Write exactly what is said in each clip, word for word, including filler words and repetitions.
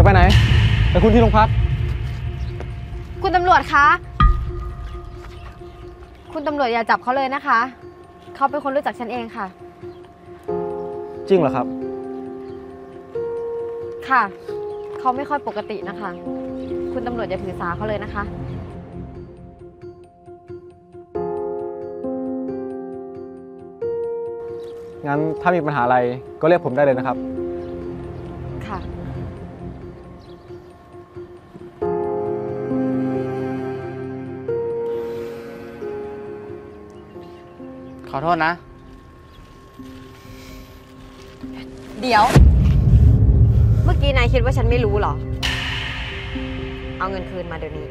ไปไหนไปคุณที่โรงพักคุณตำรวจคะคุณตำรวจอย่าจับเขาเลยนะคะเขาเป็นคนรู้จักฉันเองค่ะจริงเหรอครับค่ะเขาไม่ค่อยปกตินะคะคุณตำรวจอย่าถือสาเขาเลยนะคะงั้นถ้ามีปัญหาอะไรก็เรียกผมได้เลยนะครับค่ะขอโทษนะเดี๋ยวเมื่อกี้นายคิดว่าฉันไม่รู้เหรอเอาเงินคืนมาเดี๋ยวนี้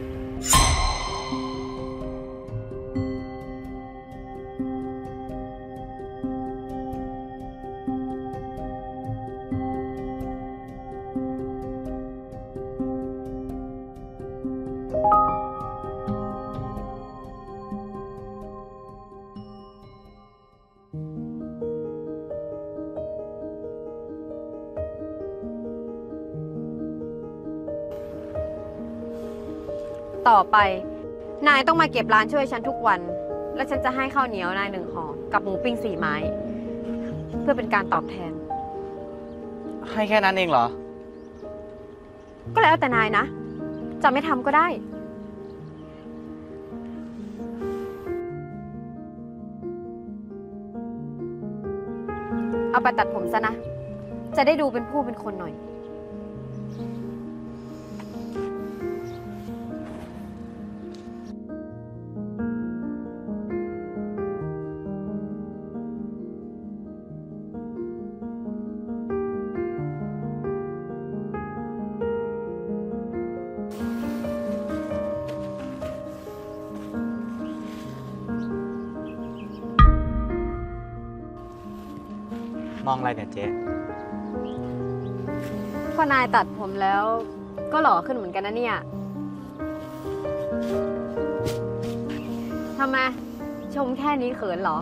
ต่อไปนายต้องมาเก็บร้านช่วยฉันทุกวันและฉันจะให้ข้าวเหนียวนายหนึ่งห่อกับหมูปิ้งสี่ไม้เพื่อเป็นการตอบแทนให้แค่นั้นเองเหรอก็แล้วแต่นายนะจะไม่ทำก็ได้เอาไปตัดผมซะนะจะได้ดูเป็นผู้เป็นคนหน่อยมองอะไรเนี่ยเจ๊พอนายตัดผมแล้วก็หล่อขึ้นเหมือนกันนะเนี่ยทำไมชมแค่นี้เขินเหรอ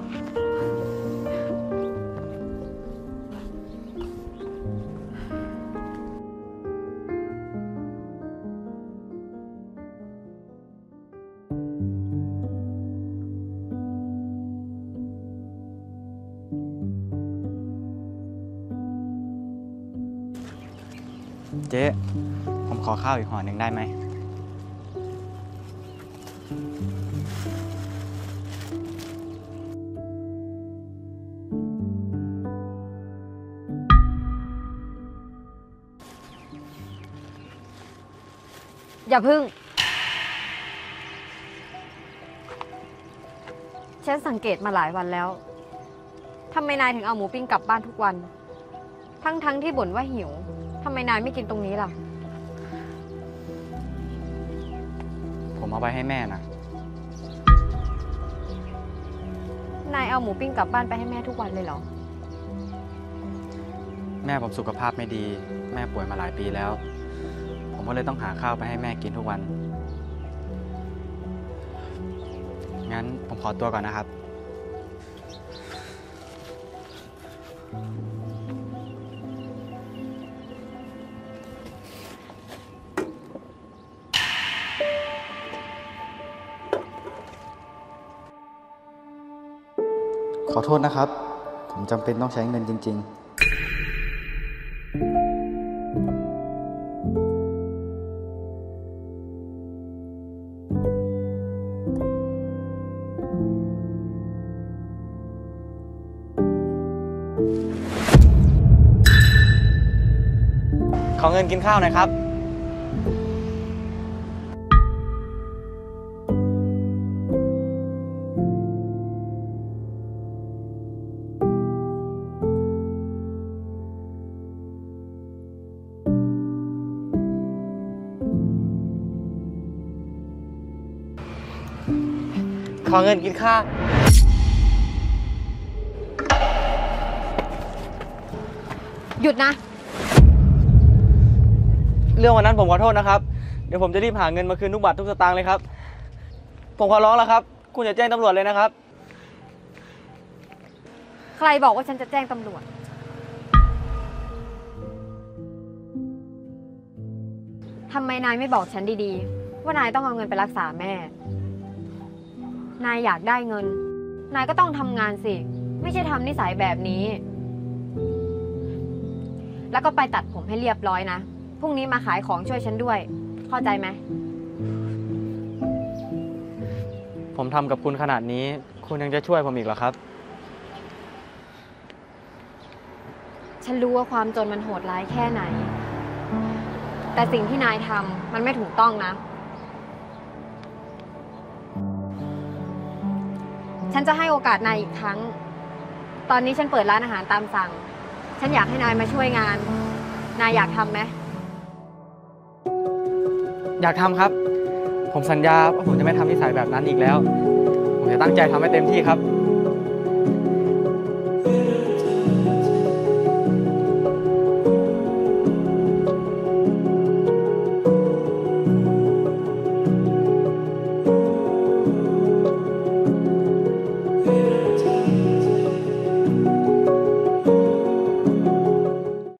เจ๊ผมขอข้าวอีกห่อหนึ่งได้ไหมอย่าพึ่งฉันสังเกตมาหลายวันแล้วทำไมนายถึงเอาหมูปิ้งกลับบ้านทุกวันทั้งๆที่บ่นว่าหิวทำไมนายไม่กินตรงนี้ล่ะผมเอาไปให้แม่นะนายเอาหมูปิ้งกลับบ้านไปให้แม่ทุกวันเลยเหรอแม่ผมสุขภาพไม่ดีแม่ป่วยมาหลายปีแล้วผมก็เลยต้องหาข้าวไปให้แม่กินทุกวันงั้นผมขอตัวก่อนนะครับขอโทษนะครับผมจำเป็นต้องใช้เงินจริงๆขอเงินกินข้าวหน่อยครับขอเงินกินข้าวหยุดนะเรื่องวันนั้นผมขอโทษนะครับเดี๋ยวผมจะรีบหาเงินมาคืนทุกบาททุกสตางค์เลยครับผมขอร้องแล้วครับคุณอย่าแจ้งตำรวจเลยนะครับใครบอกว่าฉันจะแจ้งตำรวจทำไมนายไม่บอกฉันดีๆ ว่านายต้องเอาเงินไปรักษาแม่ นายอยากได้เงิน นายก็ต้องทำงานสิ ไม่ใช่ทำนิสัยแบบนี้ แล้วก็ไปตัดผมให้เรียบร้อยนะ พรุ่งนี้มาขายของช่วยฉันด้วย เข้าใจไหมผมทำกับคุณขนาดนี้ คุณยังจะช่วยผมอีกเหรอครับฉันรู้ว่าความจนมันโหดร้ายแค่ไหน แต่สิ่งที่นายทำมันไม่ถูกต้องนะ ฉันจะให้โอกาสนายอีกครั้ง ตอนนี้ฉันเปิดร้านอาหารตามสั่ง ฉันอยากให้นายมาช่วยงาน นายอยากทำไหมอยากทำครับ ผมสัญญาว่าผมจะไม่ทำนิสัยแบบนั้นอีกแล้ว ผมจะตั้งใจทำให้เต็มที่ครับ